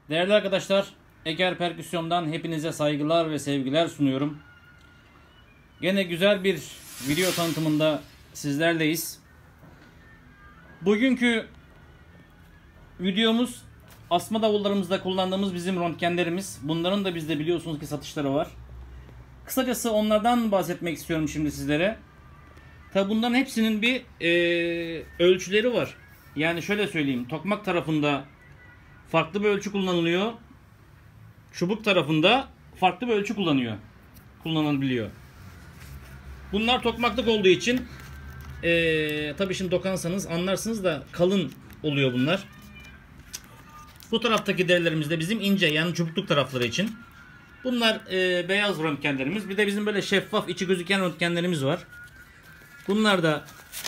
Değerli arkadaşlar, Eger Perküsyon'dan hepinize saygılar ve sevgiler sunuyorum. Gene güzel bir video tanıtımında sizlerleyiz. Bugünkü videomuz asma davullarımızda kullandığımız bizim röntgenlerimiz. Bunların da bizde biliyorsunuz ki satışları var. Kısacası onlardan bahsetmek istiyorum şimdi sizlere. Tabi bunların hepsinin bir ölçüleri var. Yani şöyle söyleyeyim, tokmak tarafında farklı bir ölçü kullanılıyor. Çubuk tarafında farklı bir ölçü kullanılabiliyor. Bunlar tokmaklık olduğu için tabii şimdi dokansanız anlarsınız da kalın oluyor bunlar. Bu taraftaki derilerimiz de bizim ince, yani çubukluk tarafları için. Bunlar beyaz röntgenlerimiz. Bir de bizim böyle şeffaf, içi gözüken röntgenlerimiz var. Bunlar da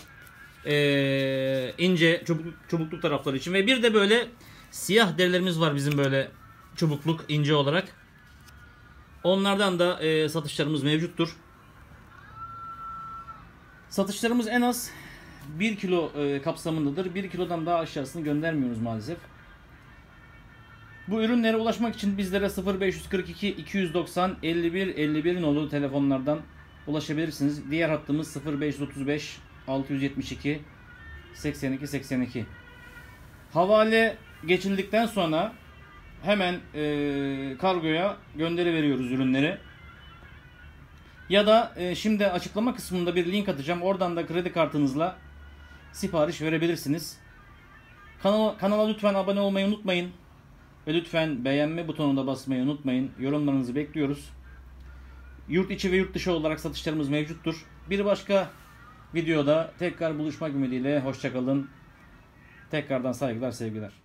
ince çubukluk tarafları için. Ve bir de böyle siyah derilerimiz var bizim, böyle çubukluk, ince olarak. Onlardan da satışlarımız mevcuttur. Satışlarımız en az 1 kilo kapsamındadır. 1 kilodan daha aşağısını göndermiyoruz maalesef. Bu ürünlere ulaşmak için bizlere 0542 290 51 51 nolu telefonlardan ulaşabilirsiniz. Diğer hattımız 0535 672 82 82. Havale geçildikten sonra hemen kargoya gönderiveriyoruz ürünleri. Ya da şimdi açıklama kısmında bir link atacağım. Oradan da kredi kartınızla sipariş verebilirsiniz. Kanala lütfen abone olmayı unutmayın. Ve lütfen beğenme butonuna basmayı unutmayın. Yorumlarınızı bekliyoruz. Yurt içi ve yurt dışı olarak satışlarımız mevcuttur. Bir başka videoda tekrar buluşmak ümidiyle hoşça kalın. Tekrardan saygılar, sevgiler.